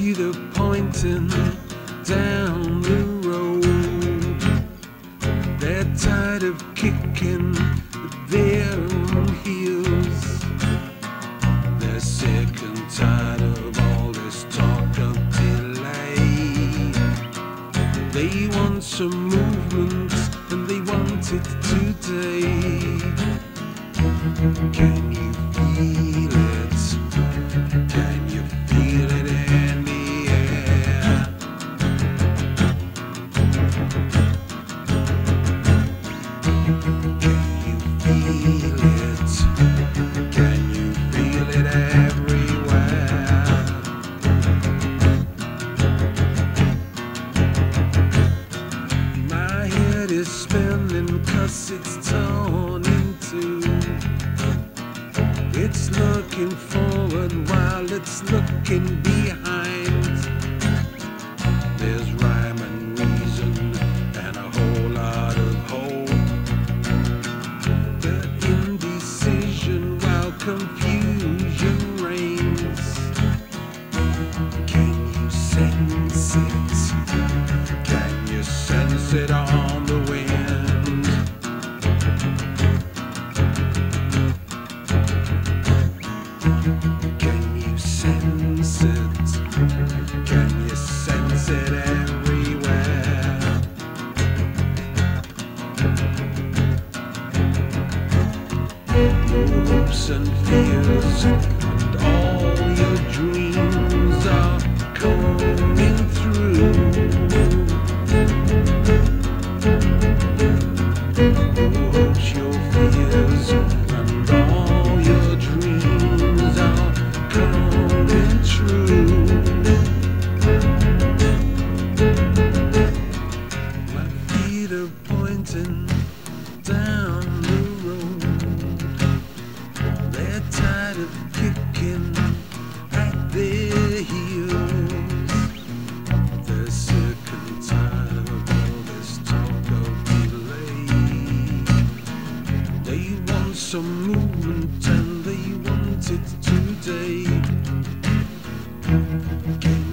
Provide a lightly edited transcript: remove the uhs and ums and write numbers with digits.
feet are pointing down the road. They're tired of kicking their own heels. They're sick and tired of all this talk of delay. They want some movement and they want it today. Can you feel it? Can you feel it in the air? Can you feel it? Can you feel it everywhere? My head is spinning 'cause it's torn in two. It's looking forward while it's looking behind. There's rhyme and reason and a whole lot of hope. The indecision while confusion reigns. Can you sense it? Can you sense it on the wind? Can you sense it? Can you sense it everywhere? Your hopes and fears and all your dreams are coming through. Your hopes, your fears, and all your dreams are coming true. My feet are pointing down the road. They're tired of kicking at their heels. They're sick and tired of all this talk of delay. They want some movement and they want it today.